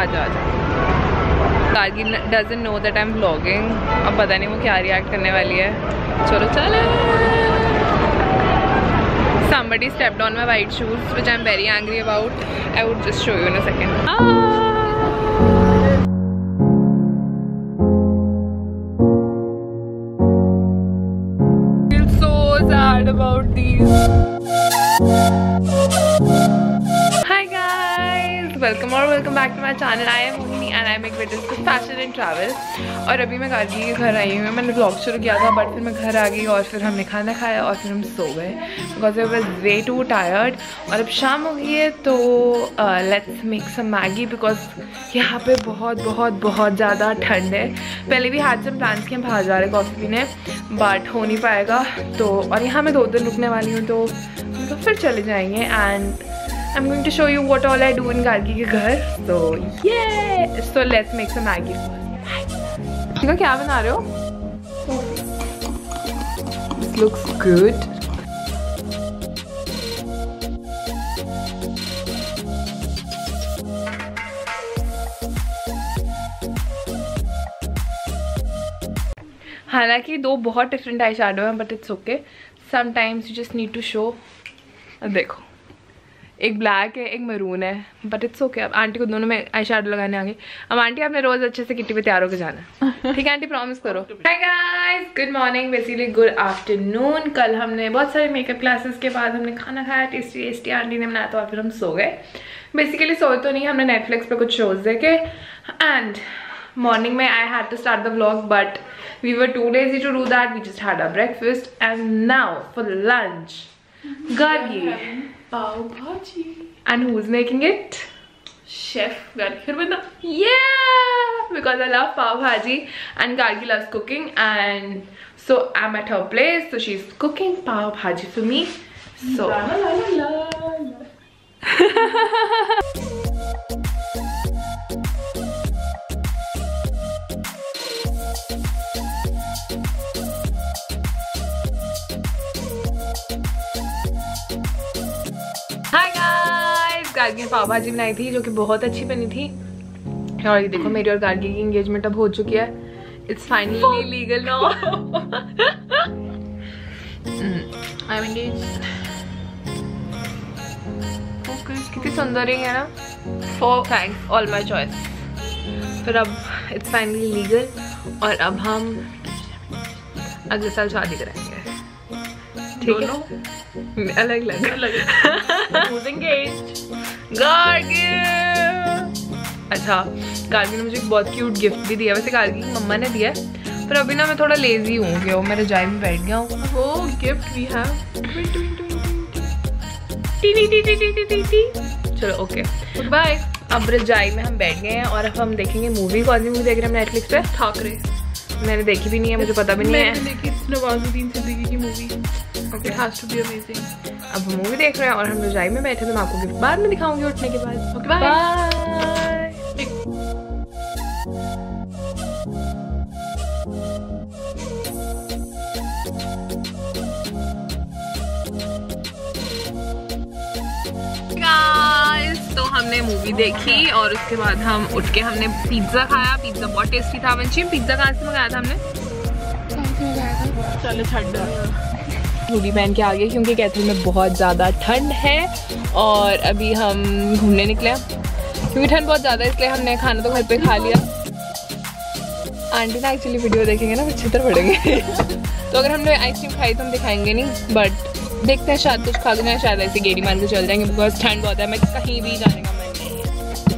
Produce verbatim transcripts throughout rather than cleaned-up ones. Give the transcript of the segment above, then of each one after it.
आजा आजा। Gargi doesn't know that I am vlogging. अब पता नहीं वो क्या रिएक्ट करने वाली है। चलो चलो। Somebody stepped on my white shoes, which I'm very angry about. I would just show you in a second. Ah! I feel so sad about these. Hi guys, welcome or welcome back to my channel. I am Uni and I make videos for fashion and travel. और अभी मैं गार्गी के घर आई हूँ। मैंने vlog शुरू किया था बट फिर मैं घर आ गई और फिर हमने खाना खाया और फिर हम सो गए because I was way too tired. और अब शाम हो गई है तो let's make some Maggi because यहाँ पे बहुत बहुत बहुत ज़्यादा ठंड है। पहले भी हैड सम प्लान्स कि हम बाहर जा रहे हैं कॉफ़ी पीने बट हो नहीं पाएगा। तो और यहाँ मैं दो दिन रुकने वाली हूँ तो हम तो फिर चले जाएंगे and I am going to show you what all I do in Gargi के घर। तो ये so let's make some Maggi. ठीक, क्या बना रहे हो? This looks good. हालांकि दो बहुत डिफरेंट आई शैडो हैं but it's okay. Sometimes you just need to show. देखो एक ब्लैक है एक मरून है बट इट्स ओके। अब आंटी को दोनों में आई शैडो लगाने आ गई। अब आंटी आपने रोज अच्छे से किट्टी पे तैयार होकर जाना। ठीक है आंटी, प्रॉमिस करो। Hi guys, good morning, basically good afternoon. कल हमने बहुत सारे मेकअप क्लासेस के बाद हमने खाना खाया टेस्टी टेस्टी आंटी ने बनाया था और फिर हम सो गए। बेसिकली सोए तो नहीं, हमने नेटफ्लिक्स पे कुछ शोज देखे एंड मॉर्निंग में I had to start the vlog but we were too lazy to do that. We just had a breakfast and now for lunch Gargi pav bhaji. And who's making it? Chef Gargi Kharbanda. Yeah, because I love pav bhaji and Gargi loves cooking and so I'm at her place so she's cooking pav bhaji for me. So la, la, la, la, la. Gargi ने पाव भाजी बनाई थी जो कि बहुत अच्छी बनी थी। और ये देखो मेरी और गार्गी की एंगेजमेंट अब हो चुकी है। It's finally legal now. I am engaged. कितनी सुंदर है ना। For thanks all my choice. फिर अब इट्स फाइनली लीगल और अब हम अगले साल शादी कराएंगे। ठीक है, अलग अलग गार्गी। अच्छा, गार्गी ने मुझे एक बहुत क्यूट गिफ्ट भी दिया। वैसे गार्गी की मम्मा ने दिया है पर अभी ना मैं थोड़ा लेजी हूँ कि वो मैं रजाई में बैठ गया हूँ। वो गिफ्ट वी हैव। चलो ओके बाय। अब रजाई में हम बैठ गए हैं और अब हम देखेंगे मूवी। कौन सी मूवी देख रहे हैं हम नेटफ्लिक्स पे? ठाकरे। मैंने देखी भी नहीं है, मुझे पता भी नहीं है। मैंने देखी नवाजुद्दीन सिद्दीकी की movie. It has to be amazing. अब हम मूवी देख रहे हैं और हम रजाई में बैठे तो मैं आपको गिफ्ट बाद में दिखाऊंगी उठने के बाद। Okay bye bye. तो हमने मूवी देखी और उसके बाद हम उठ के हमने पिज्जा खाया। पिज्जा बहुत टेस्टी था। वंशी, पिज्जा कहाँ से मंगाया था हमने? चलो छड़ हुडी पहन के आ गए क्योंकि कैथल में बहुत ज़्यादा ठंड है और अभी हम घूमने निकले क्योंकि ठंड बहुत ज़्यादा है इसलिए हमने खाना तो घर पे खा लिया। आंटी ना एक्चुअली वीडियो देखेंगे ना कुछ छितर पड़ेंगे। तो अगर हमने आइसक्रीम खाई तो हम दिखाएंगे नहीं बट देखते हैं शायद कुछ खा के शायद ऐसे गेड़ी मान के चल जाएंगे बिकॉज ठंड बहुत है। मैं कहीं भी जाने का मन नहीं है।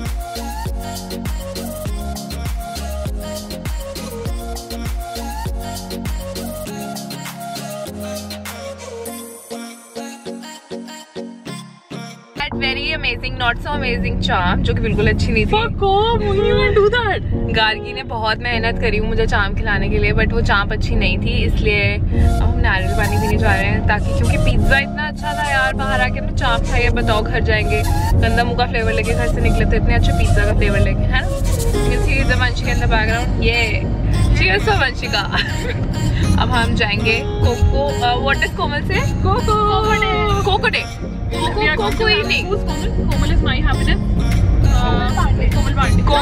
Very amazing not so amazing चाम जो कि बिल्कुल अच्छी नहीं थी। गार्गी ने बहुत मेहनत करी मुझे चाम खिलाने के लिए बट वो चाम अच्छी नहीं थी इसलिए अब हम नारियल पानी पीने जा रहे हैं ताकि क्योंकि पिज्जा इतना अच्छा था यार। बाहर आके हमने चाम खाई है, बताओ घर जाएंगे गंदा मुंह का फ्लेवर लेके घर से निकले तो इतने अच्छे पिज्जा का फ्लेवर लेके, है ना। वंशिका इन द बैकग्राउंड ये चीयर्स फॉर वंशिका। अब हम जाएंगे कोको व्हाट इज कोमल से coco coco day coco coco evening. Komal is my happiness. Komal Pandey Komal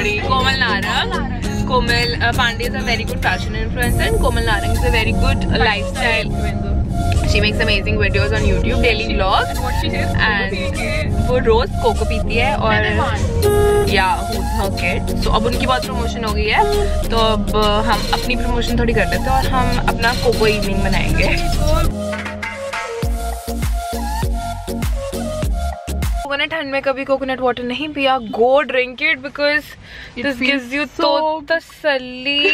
sorry Komal Narang. Komal Pandey is a very good fashion influencer and Komal Narang is a very good lifestyle. She makes amazing videos on YouTube, daily vlogs, and वो रोज cocoa पीती है और या her kid. So अब उनकी बहुत promotion हो गई है तो अब हम अपनी प्रमोशन थोड़ी कर लेते हैं और हम अपना कोको इवनिंग बनाएंगे. कोकोनट ठंड में कभी कोकोनट वाटर नहीं पिया, go drink it because this gives you तो तसल्ली.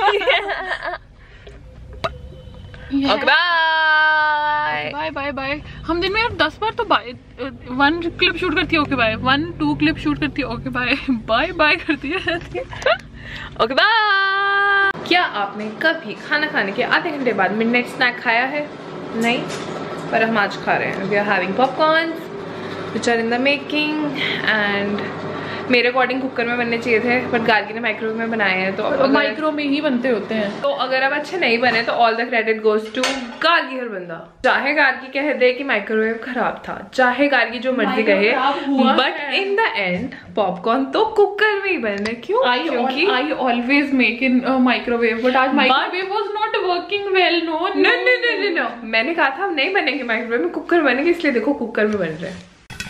Okay bye bye bye bye. हम दिन में दस बार तो बाय वन क्लिप शूट करती है okay bye, one two clip shoot करती है ओके बाय, बाय बाय करती है. Okay bye. क्या आपने कभी खाना खाने के आधे घंटे बाद मिडनाइट स्नैक खाया है? नहीं, पर हम आज खा रहे हैं. We are having popcorns which are in the making and मेरे अकॉर्डिंग कुकर में बनने चाहिए थे बट गार्गी ने माइक्रोवेव में बनाए हैं तो माइक्रो में ही बनते होते हैं. तो अगर अब अच्छे नहीं बने तो all the credit goes to Gargi हर बंदा. चाहे गार्गी कह दे कि माइक्रोवेव खराब था, चाहे गार्गी जो मर्जी कहे, but in the end popcorn तो कुकर में ही बने. क्यों? क्योंकि I always make in microwave but आज microwave was not working well. No no no no, मैंने कहा था नहीं बनेंगे माइक्रोवेव में, कुकर बनेंगे, इसलिए देखो कुकर में बन रहे हैं.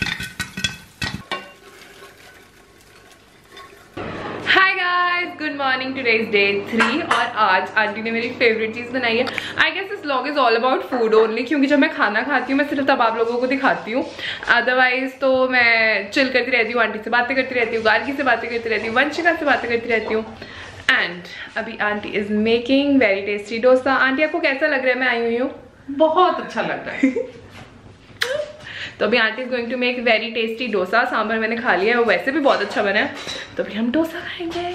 Good morning. Today is day three और आज आंटी ने मेरी फेवरेट चीज़ बनाई है. I guess this vlog is all about food only, क्योंकि जब मैं खाना खाती हूँ मैं सिर्फ तब आप लोगों को दिखाती हूँ, अदरवाइज तो मैं चिल करती रहती हूँ, आंटी से बातें करती रहती हूँ, गार्गी से बातें करती रहती हूँ, वंशिका से बातें करती रहती हूँ. एंड अभी aunty is making very tasty dosa. Aunty आपको कैसा लग रहा है? मैं आई हुई हूँ, बहुत अच्छा लग रहा है. तो अभी aunty is going to make very tasty dosa. Sambar मैंने खा लिया है, वो वैसे भी बहुत अच्छा बना है, तो अभी हम डोसा खाएंगे.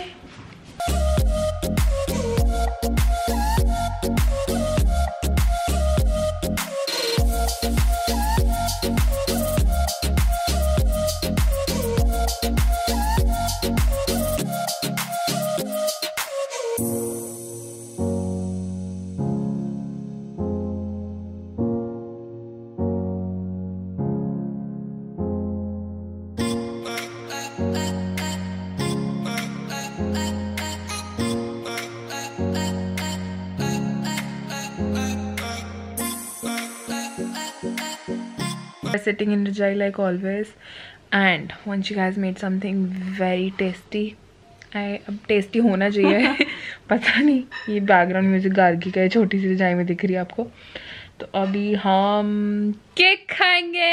Sitting in Rajai like always, and Vanshika has made something very tasty. I अब tasty होना चाहिए. पता नहीं, ये बैकग्राउंड म्यूजिक गार्गी का है, छोटी सी रजाई में दिख रही है आपको. तो अभी हम केक खाएंगे.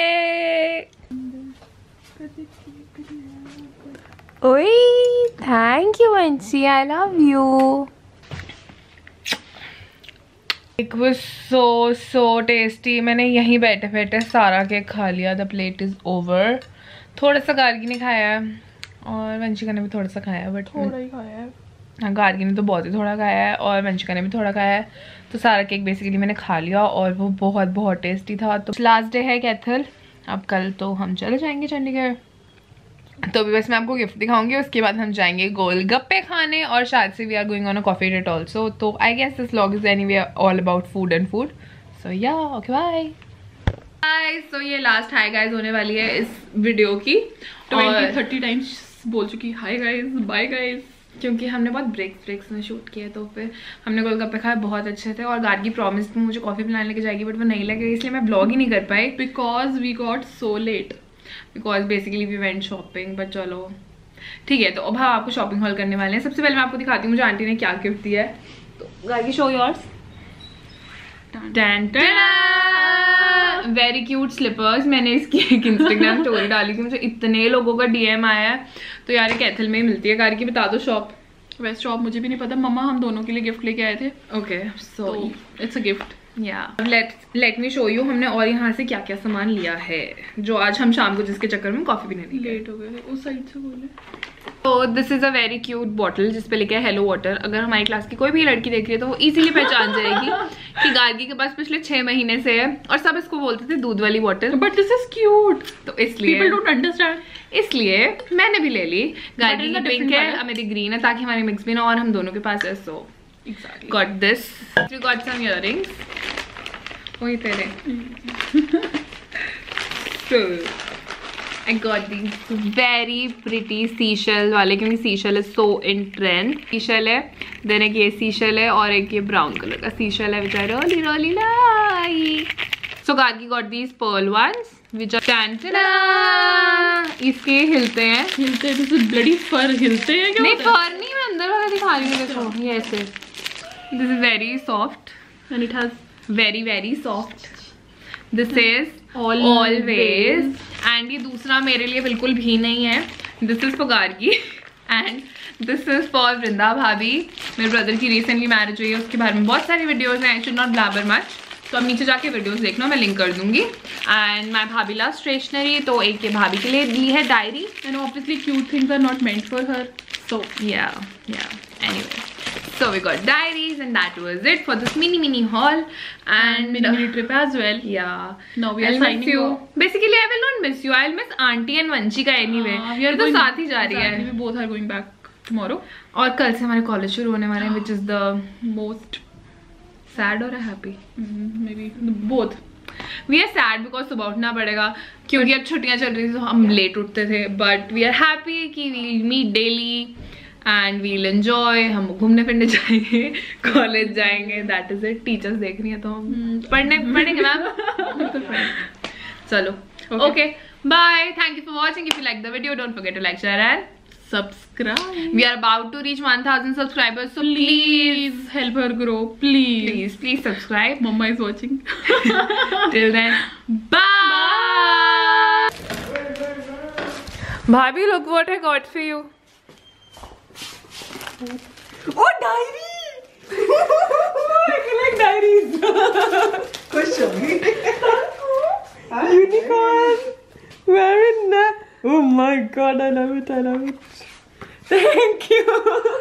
ओए thank you Vanshi, I love you. It was so so tasty. मैंने यहीं बैठे बैठे सारा केक खा लिया. The plate is over. थोड़ा सा गार्गी ने खाया है और वंशिका ने भी थोड़ा सा खाया है, बट थोड़ा ही खाया है. हाँ, गार्गी ने तो बहुत ही थोड़ा खाया है और वंशिका ने भी थोड़ा खाया है. तो सारा केक बेसिकली मैंने खा लिया और वो बहुत बहुत टेस्टी था. तो लास्ट डे है कैथल, अब कल तो हम चले जाएंगे चंडीगढ़. तो अभी बस मैं आपको गिफ्ट दिखाऊंगी, उसके बाद हम जाएंगे गोलगप्पे खाने और शायद से we are going on a coffee date also. तो I guess this vlog is anyway all about food and food. So yeah okay bye guys. सो ये लास्ट हाय गाइस होने वाली है इस वीडियो की. ट्वेंटी थर्टी टाइम्स बोल चुकी hi guys, bye guys, क्योंकि हमने बहुत ब्रेक्स ब्रेक्स में शूट किया. तो फिर हमने गोलगप्पे खाए, बहुत अच्छे थे. और गार्गी प्रॉमिस मुझे कॉफी पिलाने लेके जाएगी, बट वो नहीं लगे, इसलिए मैं ब्लॉग ही नहीं कर पाई. Because we got so late, because basically we went shopping. But चलो ठीक है. तो अब हम आपको शॉपिंग हॉल करने वाले हैं. सबसे पहले मैं आपको दिखाती हूँ मुझे आंटी ने क्या गिफ्ट दिया है. तो Gargi show yours. Very cute slippers. मैंने इसकी एक इंस्टाग्राम स्टोरी डाली थी, मुझे इतने लोगों का डीएम आया है. तो यार ये कैथल में ही मिलती है. गार्गी बता दो शॉप. वैसे शॉप मुझे भी नहीं पता, मम्मा हम दोनों के लिए गिफ्ट लेके आए थे. Okay so it's a gift. Yeah let let me show you हमने और यहाँ से क्या क्या सामान लिया है, जो आज हम शाम को जिसके चक्कर में कॉफी पीने नहीं लेट हो गए. उस साइड से बोले. तो this is a very cute bottle जिस पे लिखा है हेलो वाटर. अगर हमारी क्लास की कोई भी लड़की देख रही है तो वो इजीली पहचान जाएगी कि गार्गी के पास पिछले छह महीने से है और सब इसको बोलते थे दूध वाली bottle. But this is cute, तो इसलिए पीपल डोंट अंडरस्टैंड, इसलिए मैंने भी ले ली. गार्गी की पिंक है, मेरी ग्रीन है, ताकि हमारी मिक्स भी ना और हम दोनों के पास है. So got this. We got some earrings. वही तेरे. so, I got these very pretty seashell वाले, क्योंकि seashell is so in trend. seashell है, then एक ये seashell है और एक ये brown color का seashell है which I really really like. So Gargi got these pearl ones which are tan-ta-da! इसके हिलते हैं हिलते हैं तो bloody fur हिलते हैं क्या? नहीं fur नहीं, मैं अंदर वाला दिखा रही हूँ, देखो ये ऐसे. This is very soft and it has very very soft. This is always and ये दूसरा मेरे लिए बिल्कुल भी नहीं है. This is for Gargi and this is for वृंदा भाभी. मेरे ब्रदर की रिसेंटली मैरिज हुई है, उसके बारे में बहुत सारी वीडियोस हैं. I should not blabber much. तो अब नीचे जाके वीडियोस देखना, मैं लिंक कर दूंगी. एंड माई भाभी ला स्टेशनरी, तो एक ये भाभी के लिए दी है diary. and obviously cute things are not meant for her, so yeah yeah anyway, so we got diaries and that was it for this mini mini haul and mini mini trip as well. yeah, now we are I'll miss signing you. off. Basically I will not miss you, I'll miss auntie and Vanchika anyway. uh, we are तो going साथ ही जा रही है. we both are going back tomorrow. और कल से हमारे college शुरू होने वाले हैं which is the most sad or happy, mm, maybe both. we are sad because सुबह उठना पड़ेगा क्योंकि अब छुट्टियां चल रही थी तो हम लेट उठते थे. but we are happy कि we'll meet daily and we'll enjoy. हम घूमने फिरने जाएंगे, कॉलेज जाएंगे, that is it. टीचर्स देख रही है तो हम hmm. पढ़ने पढ़ेंगे मैम. चलो okay bye, thank you for watching. if you like the video don't forget to like, share and subscribe. we are about to reach one thousand subscribers, so please Please help her grow, please. please please subscribe. Mama is watching. Till then, bye. Bhabhi, look what I got for you. Oh, diary! I collect diaries. Push me. Unicorn. Where in that? Oh my god, I love it, I love it. Thank you.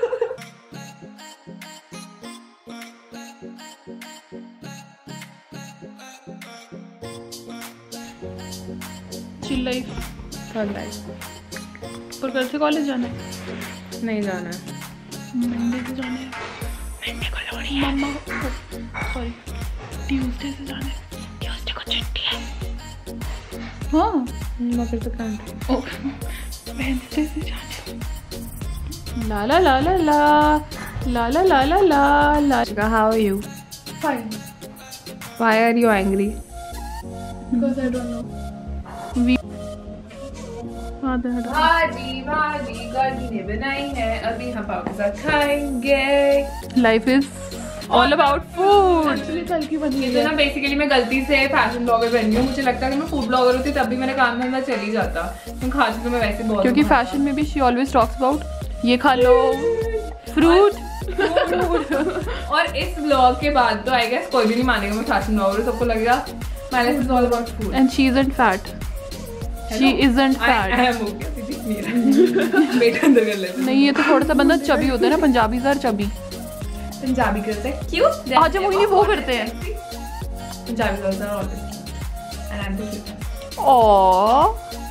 Chill life. Fun life. और कल से college जाना है? नहीं जाना है. Monday से जाना है. मंडे को लोड़ी है. मम्मा सॉरी ट्यूसडे से जाना है. ट्यूसडे को छुट्टी है. हाँ मकर संक्रांति. ओ वेडनेसडे से जाना है. La la la la la la la la la la la. How are you? Fine. Why are you angry? Because I don't know. We आधा हटा. भाजी भाजी गाड़ी ने बनाई है, अभी हम पापा के साथ खाएंगे. Life is all about food. Actually कल की बनी ये तो ना बेसिकली मैं गलती से फैशन ब्लॉगर बन गई हूँ. मुझे लगता है कि मैं फूड ब्लॉगर होती तब भी मेरा काम धंधा चल ही जाता. तुम खाती तो मैं वैसे बहुत. क्योंकि फैशन में भी she always talks about ये खा लो फ्रूट. और इस ब्लॉग के बाद तो आई गेस कोई भी नहीं मानेगा मैं फैशन ब्लॉगर हूँ. सबको लगेगा my life is all about food. And she isn't fat. She isn't fat. I am okay. बेटा अंदर कर लेते. नहीं ये तो थोड़ा सा बंदा चबी होता है ना. Punjabi sir chubby. पंजाबी करते हैं क्यूट. आज मोहिनी वो करते हैं. पंजाबी करते हैं और and I'm the cute. Aww.